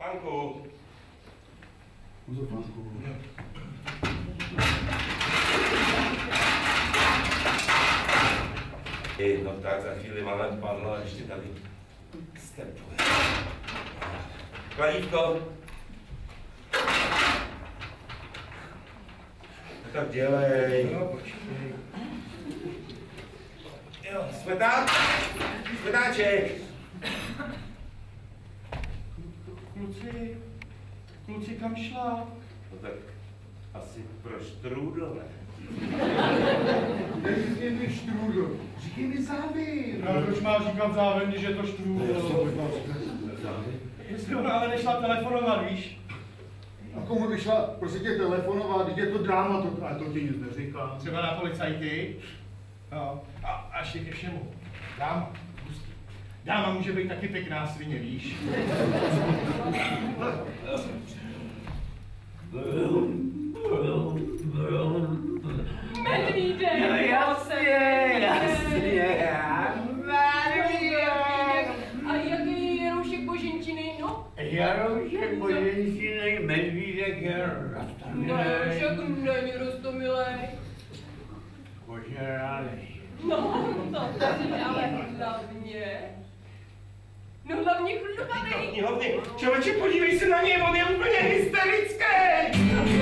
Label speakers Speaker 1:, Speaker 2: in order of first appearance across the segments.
Speaker 1: Anku.
Speaker 2: Pozor, Anku.
Speaker 1: No tak, za chvíli máme padlo a ještě tady stepuje. Kladívko. Tak dělej.
Speaker 2: No, počkej.
Speaker 1: Jo, smetáček.
Speaker 2: Kluci, kam šla?
Speaker 1: No tak asi pro štrůdl, ne?
Speaker 2: Neříkej mi štrůdl, říkej mi závěr.
Speaker 3: No, proč má říkat závěr, když je to štrůdl? Jestli ona ale nešla telefonovat, víš?
Speaker 2: A komu by šla, prostě tě telefonovat, když je to dráma, a to ti nic neříká.
Speaker 3: Třeba na policajty. No, a ještě ke všemu. Dáma, pustí. Dáma může být taky pěkná svině, víš?
Speaker 4: Medvídek!
Speaker 5: No jasně.
Speaker 4: A jaký je Jaroušek Boženčiny, no?
Speaker 5: Jaroušek Boženčiny, medvídek je
Speaker 4: No,
Speaker 5: roztomilej.
Speaker 4: však není roztomilej.
Speaker 5: Požralej.
Speaker 4: No, to taky, ale hlavně... No hlavně chlubavej.
Speaker 1: Hlavně, člověče, podívej se na něj, on je úplně hysterický!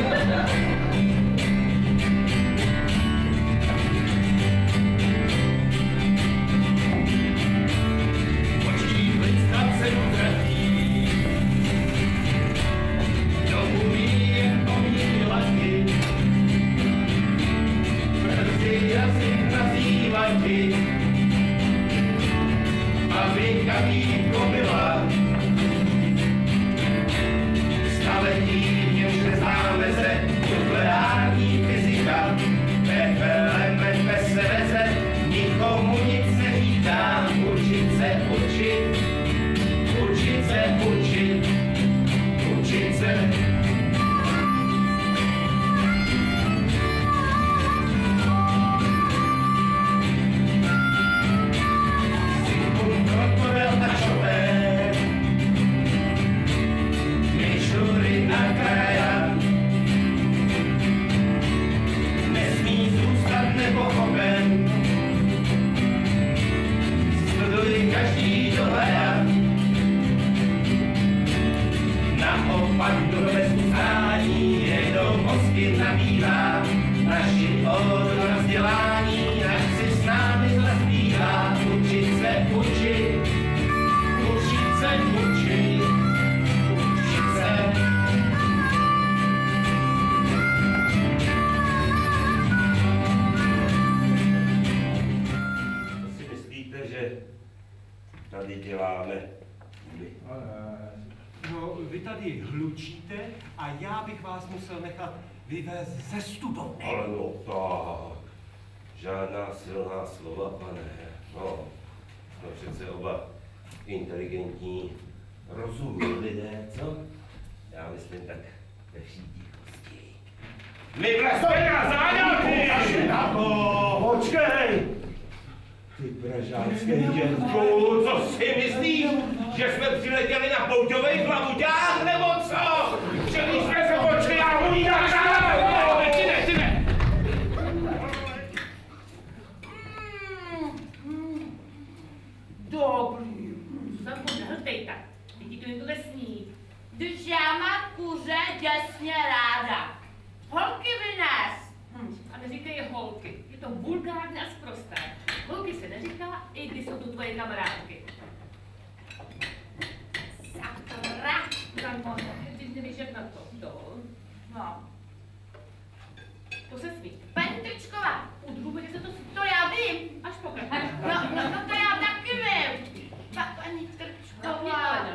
Speaker 1: Fabrika výko byla staletí, v němž neznáme se nukleární fyzika. Pefelem bez se veze, nikomu nic neříká. Učit se, učit, učit se, učit, učit se. Nabývá naši odu na vzdělání, ať si s námi zazbývá. Učit se, učit, učit se, učit, učit se. Co si myslíte, že tady děláme my?
Speaker 3: No, vy tady hlučíte a já bych vás musel nechat vyvést ze studovny.
Speaker 1: Ale no tak, žádná silná slova, pane. No, jsme přece oba inteligentní, rozumní lidé, co? Já myslím tak ve vší tichosti. My vlastně na záňaty! Počkej! Ty pražácký dětku, co si myslíš? Že jsme přiletěli na pouťovej plavuťák, nebo co? Že když jsme se počkej, já ho jídám žádám! Ty ne!
Speaker 6: Dobrý. Zuzanko, nehltej tak. Teď to někdo nesní. Když já mám kuře děsně ráda. Holky vynés. A neříkej holky. Je to vulgární a sprosté. Holky se neříká, i když jsou to tvoje kamarádky. Sakra! Zuzanko, ty nevíš, jak na to. No. To se smí. Paní Tričková, udrubujte se to já vím. Až pokračuj. No to já taky vím. Paní Tričková.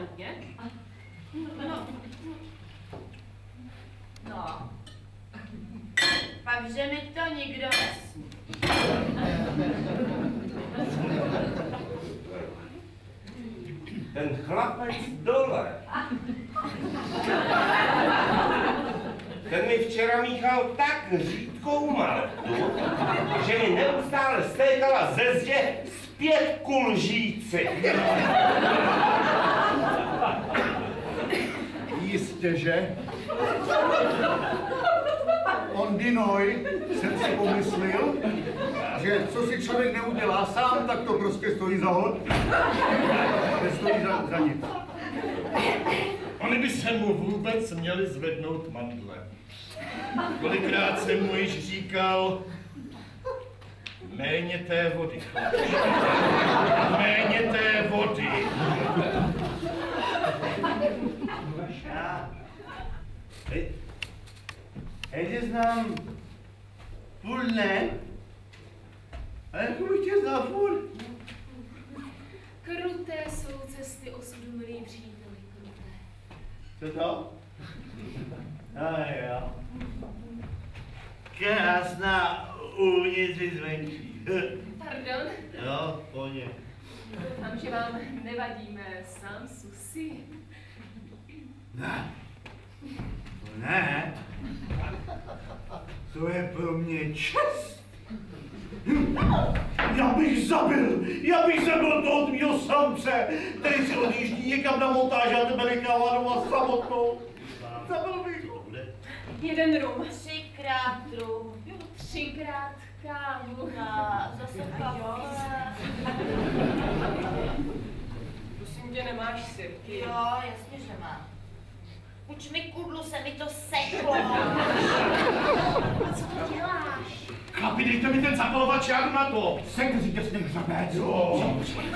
Speaker 6: No. Pak, že mi to nikdo nesmí.
Speaker 1: Ten chlapec dole. Ten mi včera míchal tak řídkou maltu, že mi neustále stékala ze zdi zpět ku lžíci.
Speaker 2: Jistě, že? On Dinoj jsem si pomyslel, že co si člověk neudělá sám, tak to prostě stojí za hod. Nestojí za nic.
Speaker 3: Oni by se mu vůbec měli zvednout mandle. Kolikrát jsem mu již říkal, méně té vody, chlapče. Méně té vody.
Speaker 5: Hej, znám půl dne, ale jako bych tě znal furt.
Speaker 6: Kruté jsou cesty osudu, milí příteli, kruté.
Speaker 5: Co to? Jo. Krásná uvnitř i zvenčí.
Speaker 6: Pardon?
Speaker 5: Jo, pohodě.
Speaker 6: Doufám, že vám nevadíme sám Susi.
Speaker 5: Ne. To je pro mě čest. Já bych zabil toho tvýho samce, který si odjíždí někam na montáž a tebe nechává doma samotnou. Zabil bych ho.
Speaker 4: Jeden rum.
Speaker 6: 3krát rum. 3krát kávu. Zase kafe.
Speaker 4: Prosím tě, nemáš sirky.
Speaker 6: Jo, jasně, že mám. Uč mi kudlu, se mi to seklo. A co to děláš?
Speaker 3: Chlapi, dejte mi ten zapalovač, já jdu na to.
Speaker 2: Sekte si těsně hřabec.
Speaker 3: Jo.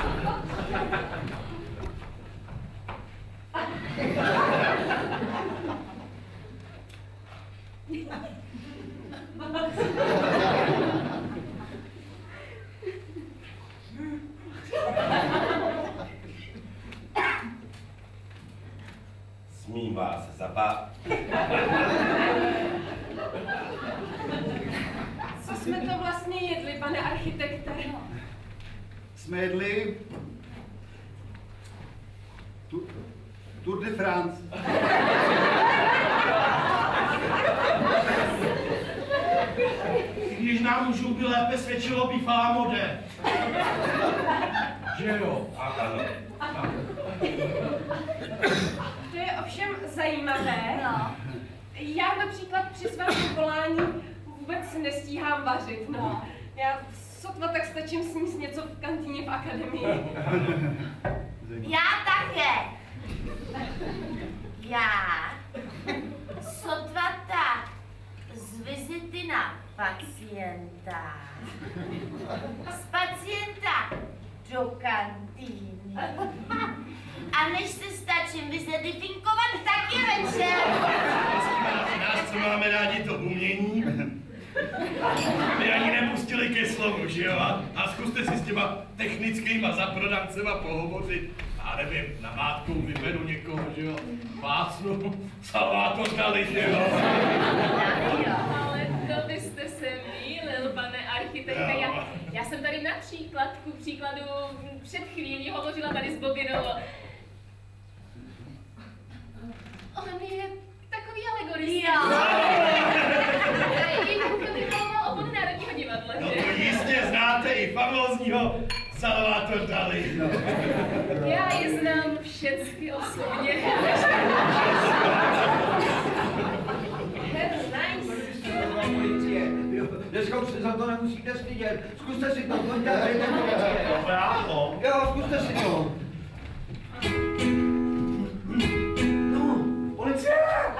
Speaker 1: Smím vás
Speaker 4: Co jsme to vlastně jedli, pane architekte?
Speaker 2: Jsme jedli Tour de France.
Speaker 3: Když nám už by lépe svědčilo bývalá mode. Že jo?
Speaker 1: Ano.
Speaker 4: To je ovšem zajímavé.
Speaker 6: No.
Speaker 4: Já například při svém volání vůbec nestíhám vařit. No. Já sotva tak stačím sníst něco v kantýně v akademii.
Speaker 6: Já také. Já sotva tak z vizity na pacienta. Z pacienta do kantýny. A než se stačím vyzedifinkovat, tak je večer.
Speaker 3: Nás, co máme rádi to umění, my ani nepustili ke slovu, že jo? A zkuste si s těma technickýma zaprodancema pohovořit. Já nevím, na mátkou vyberu někoho, že jo? Pásnu, Salvátor dali, že jo?
Speaker 6: Ale to byste se mýlil, pane architekte. Já jsem tady například, ku příkladu, před chvílí hovořila tady s Bobinou. On je takový alegorista. O pod Národního divadla,
Speaker 3: No
Speaker 6: že?
Speaker 3: to jistě znáte i famózního Salvátor Dali.
Speaker 6: Já je znám všecky osobně.
Speaker 5: Dneska už se za to nemusíte stydět. Zkuste si to, pojďte a dejte mi večer.
Speaker 3: Bravo.
Speaker 5: Jo, zkuste si to. No, policie!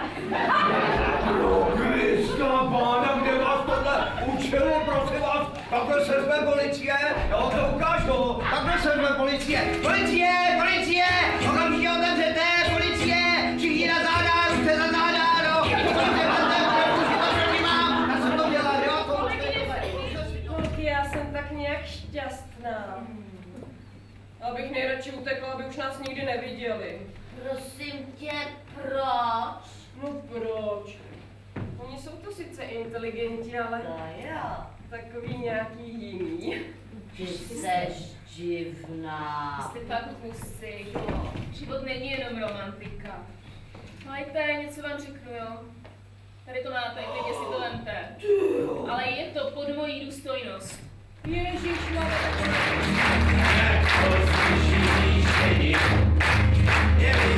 Speaker 5: Pro Krista pána, kde vás tohle učili, prosím vás? Takhle se zve policie, jo, to ukážu. Takhle se zve policie. Policie! Okamžitě otevřete, policie! Všichni na záda, ruce za záda, no! Já jsem to dělal, jo?
Speaker 4: Holky, já jsem tak nějak šťastná. Abych nejradši utekla, aby už nás nikdy neviděli.
Speaker 6: Prosím tě, proč?
Speaker 4: No proč? Oni jsou to sice inteligenti, ale
Speaker 6: jo.
Speaker 4: takový nějaký jiný.
Speaker 6: Ty seš divná. Jste fakt husy. Život není jenom romantika. Majte, něco vám řeknu, jo? Tady to máte, klidně si to vemte. Ale je to pod mojí důstojnost.
Speaker 1: Je